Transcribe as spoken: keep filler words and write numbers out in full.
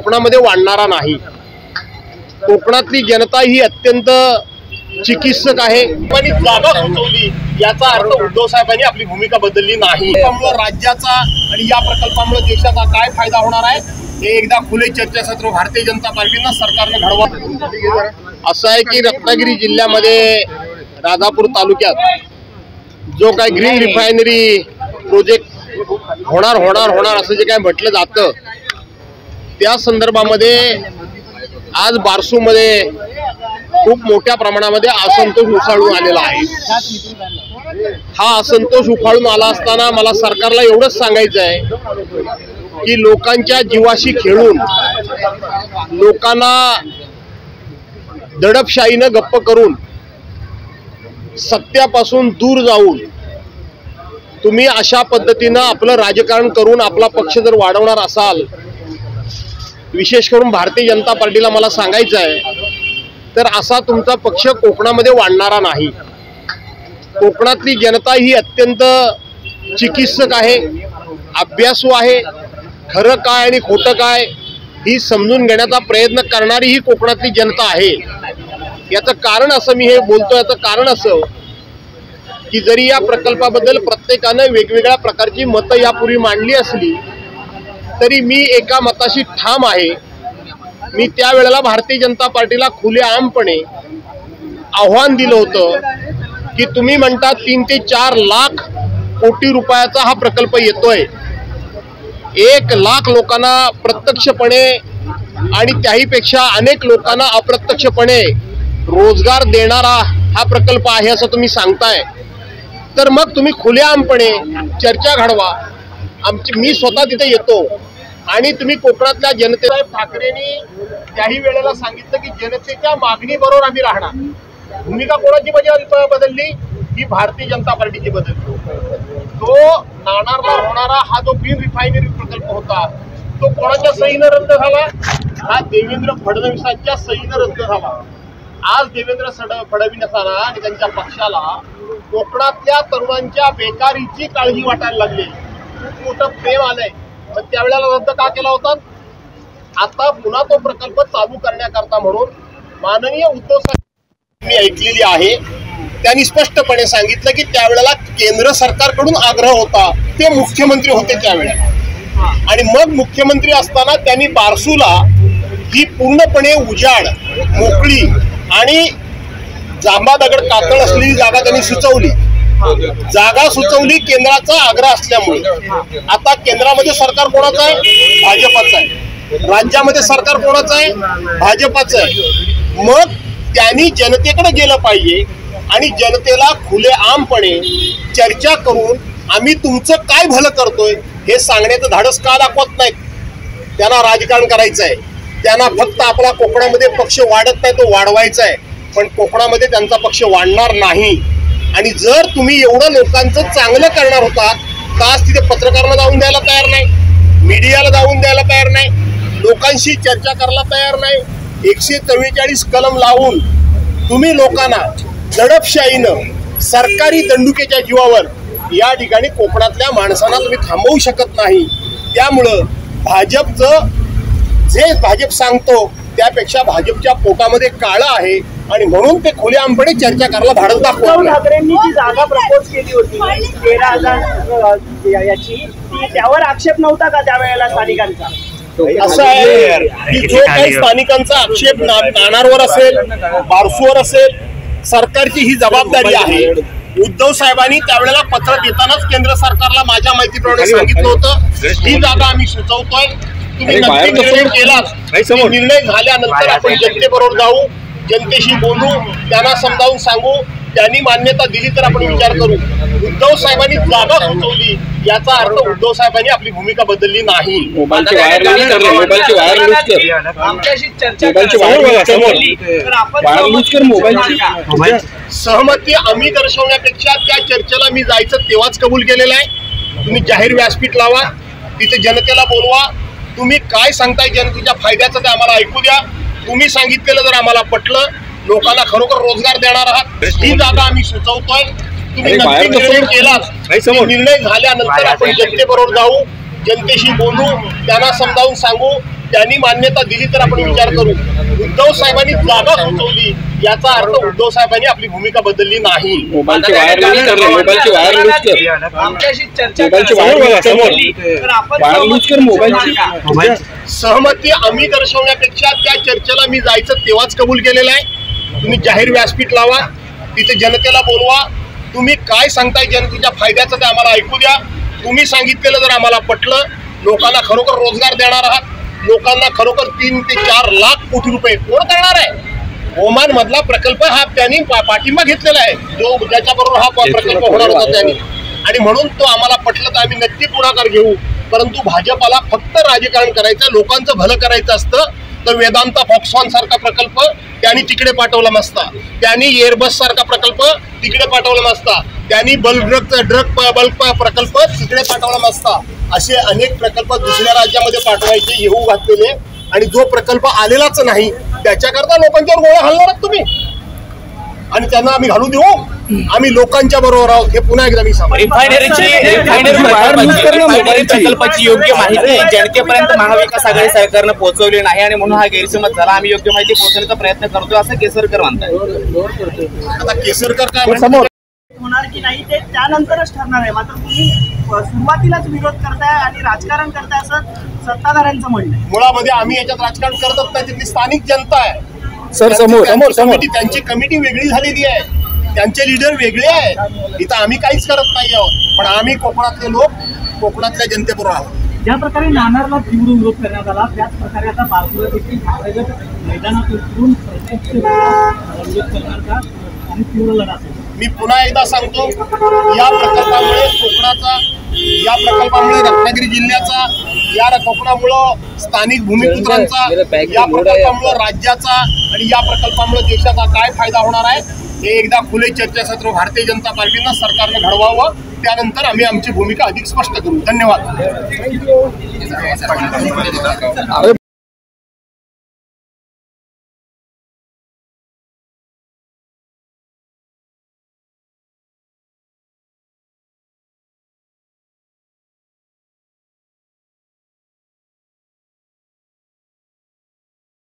कोकणामध्ये वाढणारा नाही। कोकणातली जनता ही अत्यंत चिकित्सक आहे आणि जागा सुचवली याचा अर्थ उद्धव साहेबांनी आपली भूमिका बदलली नाही। त्यामुळे राज्याचा आणि या प्रकल्पामुळे देशाचा काय फायदा होणार आहे हे एकदा खुले चर्चासत्र भारतीय जनता पार्टीनं सरकारनं घडवा। असं आहे की रत्नागिरी जिल्ह्यामध्ये राजापूर तालुक्यात जो काय ग्रीन रिफायनरी प्रोजेक्ट होणार होणार होणार असं जे काय म्हटलं जातं त्या संदर्भामध्ये आज बारसू मध्ये खूप मोठ्या प्रमाणामध्ये असंतोष उफाळून आलेला आहे। हा असंतोष उफाळून आला असताना मला सरकारला एवढंच सांगायचं आहे की लोकांच्या जीवाशी खेळून लोकांना दडपशाहीनं गप्प करून सत्यापासून दूर जाऊन तुम्ही अशा पद्धतीनं आपलं राजकारण करून आपला पक्ष जर वाढवणार असाल, विशेष करून भारतीय जनता पार्टीला मला सांगायचं आहे तर असा तुमचा पक्ष कोकणामध्ये वाढणारा नाही। कोकणातली जनता ही अत्यंत चिकित्सक आहे, अभ्यासू आहे, खरं काय आणि खोटं काय ही समजून घेण्याचा प्रयत्न करणारी ही कोकणातली जनता आहे। याचं कारण असं मी हे बोलतो याचं कारण असं की जरी या प्रकल्पाबद्दल प्रत्येकानं वेगवेगळ्या प्रकारची मतं यापूर्वी मांडली असली तरी मी एका मताशी ठाम आहे। मी त्यावेळेला भारतीय जनता पार्टीला खुलेआमपणे आव्हान दिलं होतं की तुम्ही म्हणता तीन ते चार लाख कोटी रुपयाचा हा प्रकल्प येतोय, एक लाख लोकांना प्रत्यक्षपणे आणि त्याहीपेक्षा अनेक लोकांना अप्रत्यक्षपणे रोजगार देणारा हा प्रकल्प आहे असं तुम्ही सांगताय, तर मग तुम्ही खुलेआमपणे चर्चा घडवा। आमची मी स्वतः तिथे येतो आणि तुम्ही कोकणातल्या जनतेला ठाकरेंनी त्याही वेळेला सांगितलं की जनतेच्या मागणी बरोबर आम्ही राहणार। भूमिका कोणाची बदलली ही भारतीय जनता पार्टीची बदलली। तो नाणारला होणारा हा जो ग्रीन रिफायनरी प्रकल्प होता तो कोणाच्या सहीनं रद्द झाला? हा देवेंद्र फडणवीसांच्या सहीनं रद्द झाला। आज देवेंद्र फडणवीसांना आणि त्यांच्या पक्षाला कोकणातल्या तरुणांच्या बेकारीची काळजी वाटायला लागली, खूप मोठं प्रेम आलंय, पण त्यावेळेला रद्द का केला होता? आता पुन्हा तो प्रकल्प चालू करण्याकरता म्हणून माननीय उद्धव साहेब मी ऐकलेली आहे त्यांनी स्पष्टपणे सांगितलं की त्यावेळेला केंद्र सरकारकडून आग्रह होता, ते मुख्यमंत्री होते त्यावेळेला, आणि मग मुख्यमंत्री असताना त्यांनी बारसूला ही पूर्णपणे उजाड मोकळी आणि जांभा दगड कातळ असलेली जागा त्यांनी सुचवली। जागा सुचवली केंद्राचा आग्रह असल्यामुळे। आता केंद्रामध्ये सरकार कोणाचं आहे? भाजपाचं आहे। राज्यामध्ये सरकार कोणाचं आहे? भाजपाचं आहे। मग त्यांनी जनतेकडे गेलं पाहिजे आणि जनतेला खुलेआमपणे चर्चा करून आम्ही तुमचं काय भलं करतोय हे सांगण्याचं धाडस का दाखवत नाहीत? त्यांना राजकारण करायचं आहे, त्यांना फक्त आपला कोकणामध्ये पक्ष वाढत नाही तो वाढवायचा आहे, पण कोकणामध्ये त्यांचा पक्ष वाढणार नाही। आणि जर तुम्ही एवढं लोकांचं चांगलं करणार होतात तर आज तिथे पत्रकारांना जाऊन द्यायला तयार नाही, मीडियाला जाऊन द्यायला तयार नाही, लोकांशी चर्चा करायला तयार नाही। एकशे चव्वेचाळीस कलम लावून तुम्ही लोकांना दडपशाहीनं सरकारी दंडुकेच्या जीवावर या ठिकाणी कोकणातल्या माणसांना तुम्ही थांबवू शकत नाही। त्यामुळं भाजपचं जे भाजप सांगतो त्यापेक्षा भाजपच्या पोटामध्ये काळं आहे आणि म्हणून ते खुलेआमपणे चर्चा करायला धाडस दाखवतात। उद्धव ठाकरेंनी जी जागा प्रपोज केली होती तेरा हजार याची, ती त्यावर आक्षेप नव्हता का त्यावेळेला स्थानिकांचा? असं आहे की जो काही स्थानिकांचा आक्षेप नाणारवर असेल, बारसूवर असेल, सरकारची ही जबाबदारी आहे। उद्धव साहेबांनी त्यावेळेला पत्र देतानाच केंद्र सरकारला माझ्या माहितीप्रमाणे सांगितलं होतं ही जागा आम्ही सुचवतोय, तुम्ही नक्की निर्णय केलाच, निर्णय झाल्यानंतर आपण जनतेबरोबर जाऊ, जनतेशी बोलू, त्यांना समजावून सांगू, त्यांनी मान्यता दिली तर आपण विचार करू। उद्धव साहेबांनी जागा सुचवली याचा अर्थ उद्धव साहेबांनी आपली भूमिका बदलली नाही। मोबाईलची वायर लूज कर, मोबाईलची वायर लूज कर, आमच्याशी चर्चा मोबाईलची वायर लूज कर, मोबाईलची सहमती आम्ही दर्शवण्यापेक्षा त्या चर्चेला मी जायचं तेव्हाच कबूल केलेलं आहे। तुम्ही जाहीर व्यासपीठ लावा, तिथे जनतेला बोलवा, तुम्ही काय सांगताय जनतेच्या फायद्याचं ते आम्हाला ऐकू द्या। तुम्ही सांगितलेलं जर आम्हाला पटलं, लोकांना खरोखर रोजगार देणार आहात, ही जागा आम्ही सुचवतोय, तुम्ही नक्की निर्णय केलाच, निर्णय झाल्यानंतर आपण जनतेबरोबर जाऊ, जनतेशी बोलू, त्यांना समजावून सांगू, त्यांनी मान्यता दिली तर आपण विचार करू. उद्धव साहेबांनी जागा सुचवली याचा अर्थ उद्धव साहेबांनी आपली भूमिका बदलली नाही. मोबाईलची वायर लूज कर रे, मोबाईलची वायर लूज कर. आमच्याशी चर्चा मोबाईलची वायर बघा समोर. वायर लूज कर मोबाईलची. सहमती आम्ही दर्शवण्यापेक्षा त्या चर्चेला मी जायचं तेव्हाच कबूल केलेलं आहे. तुम्ही जाहीर व्यासपीठ लावा, तिथे जनतेला बोलवा, तुम्ही काय सांगताय जनतेच्या फायद्याचं ते आम्हाला ऐकू द्या. तुम्ही सांगितलेलं जर आम्हाला पटलं, लोकांना खरोखर रोजगार देणार आहात, लोकांना खरोखर तीन ते चार लाख कोटी रुपये कोण करणार आहे. ओमान मधला प्रकल्प हा त्यांनी पाठिंबा घेतलेला आहे, जो ज्याच्याबरोबर हा प्रकल्प होणार होता त्यांनी, आणि म्हणून तो आम्हाला पटलं तर आम्ही नक्की पुढाकार घेऊ. परंतु भाजपाला फक्त राजकारण करायचं, लोकांचं भलं करायचं असतं तर वेदांता फॉक्सॉन सारखा प्रकल्प त्यांनी तिकडे पाठवला नसता, त्यांनी एअरबस सारखा प्रकल्प तिकडे पाठवला नसता, त्यांनी बल्क ड्रग बल्क प्रकल्प तिकडे पाठवला नसता. असे अनेक प्रकल्प दुसऱ्या राज्यामध्ये पाठवायचे येऊ घातलेले, आणि जो प्रकल्प आलेलाच नाही त्याच्याकरता लोकांच्यावर गोळ्या घालणार तुम्ही, आणि त्यांना आम्ही घालू देऊ. आम्ही लोकांच्या बरोबर आहोत हे पुन्हा एकदा मी सांगतो. प्रकल्पाची योग्य माहिती जनतेपर्यंत महाविकास आघाडी सरकारनं पोहोचवली नाही आणि म्हणून हा गैरसमज झाला. आम्ही योग्य माहिती पोहोचवण्याचा प्रयत्न करतोय असं केसरकर म्हणतात. आता केसरकर काय होणार की नाही ते त्यानंतरच ठरणार आहे. मात्र तुम्ही सुरुवातीलाच विरोध करताय आणि राजकारण करताय असं सत्ताधाऱ्यांचं म्हणणं आहे. मुळामध्ये आम्ही याच्यात राजकारण करतच नाही, तिथली स्थानिक जनता आहे. सर समोर समोर समोर त्यांची कमिटी वेगळी झालेली आहे, त्यांचे लीडर वेगळे आहेत. इथं आम्ही काहीच करत नाही आहोत, पण आम्ही कोकणातले लोक कोकणातल्या जनतेबरोबर आहोत. ज्या प्रकारे नाणारला तीव्र विरोध करण्यात आला त्याच प्रकारे आता पावसाळ्यात देखील ठाकरेगट मैदानात उतरून प्रत्यक्ष विरोध करण्याचा आणि तीव्र लढा असेल. मी पुन्हा एकदा सांगतो, या प्रकल्पामुळे कोकणाचा, या प्रकल्पामुळे रत्नागिरी जिल्ह्याचा, या कोकणामुळं स्थानिक भूमिपुत्रांचा, या प्रकल्पामुळं राज्याचा आणि या प्रकल्पामुळे देशाचा काय फायदा होणार आहे हे एकदा खुले चर्चासत्र भारतीय जनता पार्टीनं सरकारनं घडवावं. त्यानंतर आम्ही आमची भूमिका अधिक स्पष्ट करू. धन्यवाद.